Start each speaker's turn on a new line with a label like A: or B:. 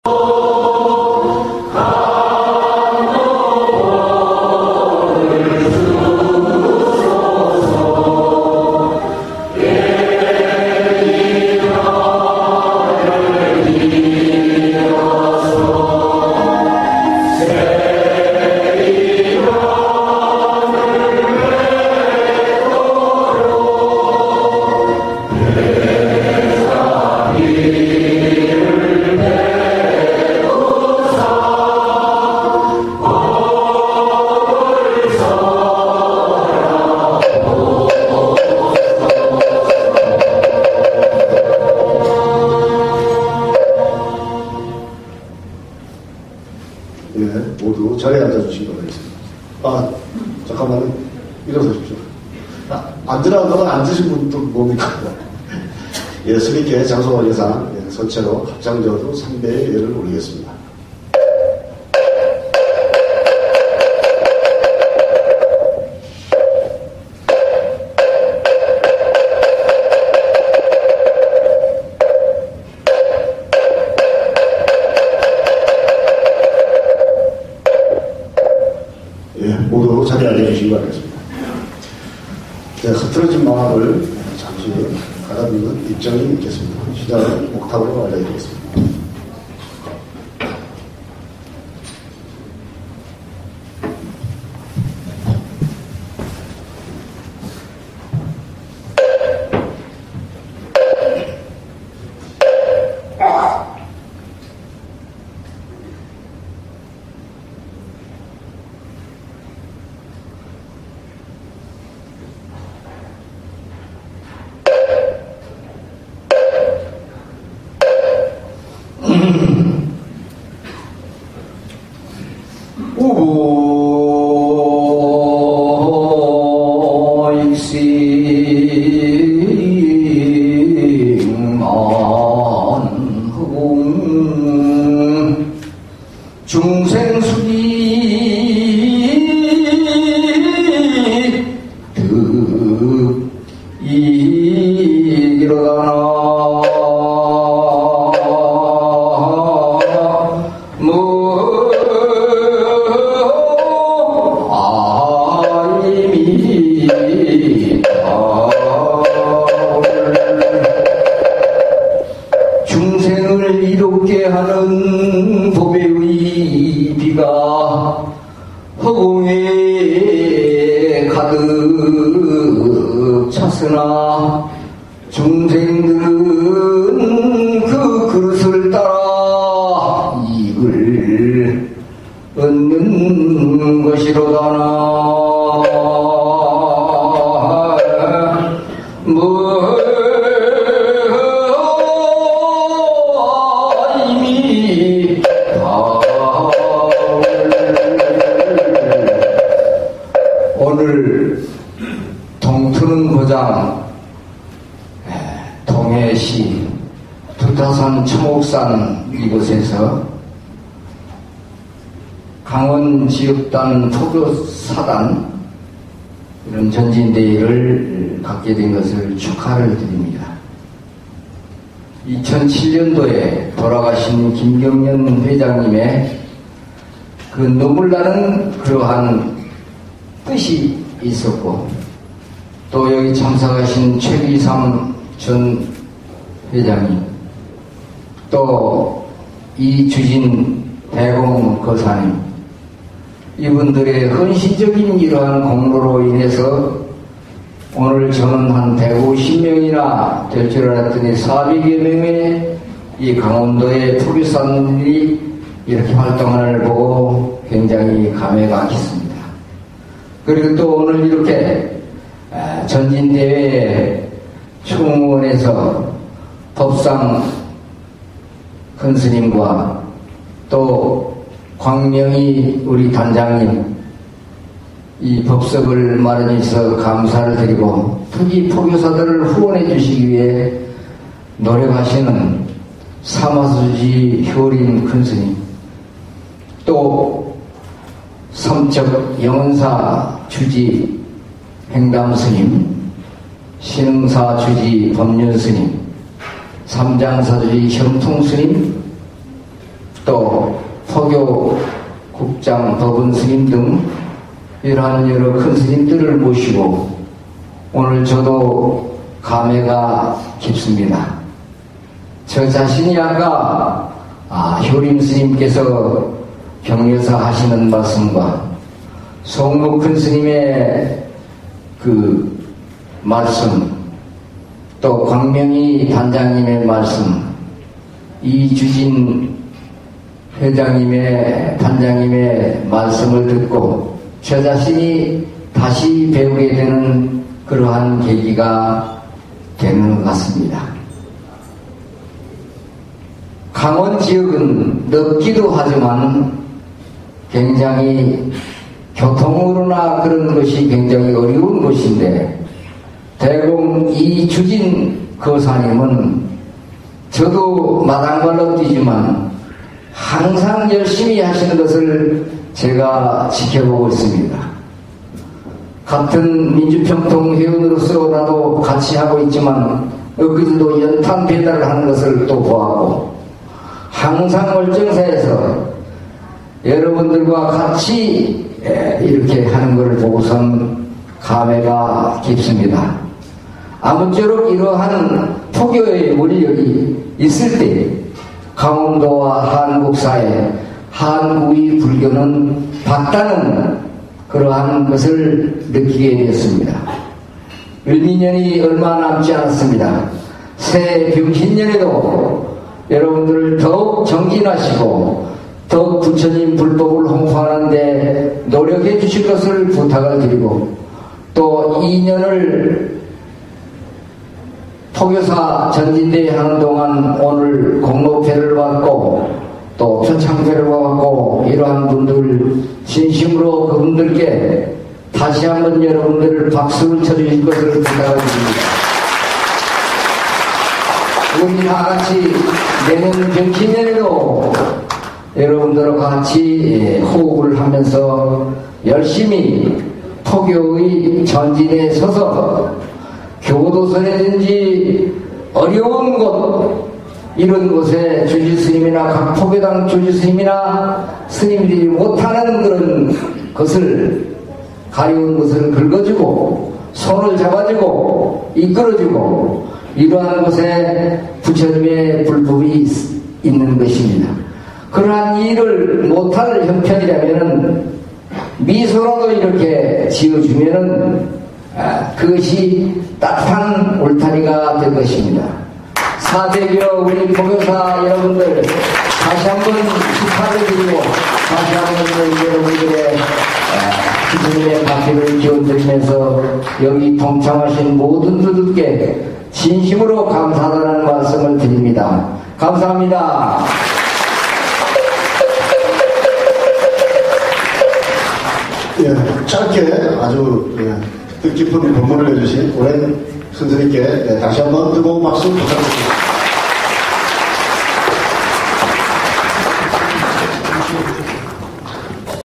A: 모두 자리에 앉아주시기 바라겠습니다. 잠깐만요. 일어서십시오. 앉으라는 동안 앉으신 분도 뭡니까? 예, 스님께 장소와 예상, 선체로 합장저도 3배의 예를 올리겠습니다. 모두 자리에 앉아주시기 바라겠습니다. 흐트러진 마음을 잠시 가다듬는 입장이 있겠습니다. 시작을 옥탑으로 알려드리겠습니다.
B: 중생을 이롭게 하는 법의 비가 허공에 가득 찼으나 중생들은 그 그릇을 따라 이익을 얻는 것이로다나. 오늘 동투는 고장 동해시 두타산 청옥산 이곳에서 강원지역단 포교사단 이런 전진대회를 갖게 된 것을 축하를 드립니다. 2007년도에 돌아가신 김경련 회장님의 그 눈물 나는 그러한 뜻이 있었고, 또 여기 참석하신 최기삼 전 회장님, 또 이주진 대공 거사님, 이분들의 헌신적인 이러한 공로로 인해서 오늘 저는 한 150명이나 될 줄 알았더니 400여 명의 이 강원도의 포교사님들이 이렇게 활동하는 걸 보고 굉장히 감회가 깊습니다. 그리고 또 오늘 이렇게 전진대회 총원에서 법상 큰 스님과 또 광명이 우리 단장님 이 법석을 마련해 주셔서 감사를 드리고, 특히 포교사들을 후원해 주시기 위해 노력하시는 사마수지 효림 큰 스님, 또 삼척 영은사 주지 행담 스님, 신흥사 주지 법륜 스님, 삼장사 주지 현통 스님, 또 포교 국장 법은 스님 등 이러한 여러 큰 스님들을 모시고 오늘 저도 감회가 깊습니다. 저 자신이 아까 효림 스님께서 격려사 하시는 말씀과 송무 큰 스님의 그 말씀, 또 광명희 단장님의 말씀, 이주진 회장님의 단장님의 말씀을 듣고 저 자신이 다시 배우게 되는 그러한 계기가 되는 것 같습니다. 강원 지역은 넓기도 하지만 굉장히 교통으로나 그런 것이 굉장히 어려운 곳인데 대공 이주진 거사님은 저도 마당발로 뛰지만 항상 열심히 하시는 것을 제가 지켜보고 있습니다. 같은 민주평통회원으로서 나도 같이 하고 있지만 엊그제도 연탄 배달을 하는 것을 또 보았고 항상 월정사에서 여러분들과 같이 이렇게 하는 것을 보고선 감회가 깊습니다. 아무쪼록 이러한 포교의 원력이 있을 때 강원도와 한국 사회, 한국의 불교는 밝다는 그러한 것을 느끼게 되었습니다. 을미년이 얼마 남지 않았습니다. 새 병신년에도 여러분들을 더욱 정진하시고 더욱 부처님 불법을 홍보하는데 노력해 주실 것을 부탁을 드리고 또 2년을 포교사 전진대회 하는 동안 오늘 공로패를 받고 또 표창패를 받고 이러한 분들 진심으로 그분들께 다시 한번 여러분들을 박수를 쳐주실 것을 부탁을 드립니다. 우리 다같이 내년 병신년에도 여러분들과 같이 호흡을 하면서 열심히 포교의 전진에 서서 교도소라든지 어려운 곳 이런 곳에 주지스님이나 각 포교당 주지스님이나 스님들이 못하는 그런 것을 가려운 것을 긁어주고 손을 잡아주고 이끌어주고 이러한 곳에 부처님의 불법이 있는 것입니다. 그러한 일을 못할 형편이라면 미소라도 이렇게 지어주면 그것이 따뜻한 울타리가 될 것입니다. 사대교 우리 포교사 여러분들 다시 한번 축하를 드리고 다시 한번 여러분들의 부처님의 바퀴를 기원드리면서 여기 동참하신 모든 분들께 진심으로 감사하다는 말씀을 드립니다. 감사합니다.
A: 예, 짧게 아주 뜻깊은 법문을 해주신 오랜 선생님께 다시 한번 뜨거운 박수 부탁드립니다.